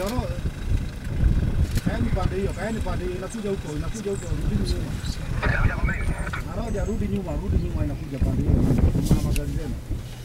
Ndio. Kaeni pande hiyo inakuja huko rudi nyuma. Anaoja rudi nyuma inakuja pande hiyo. Kuna magari tena.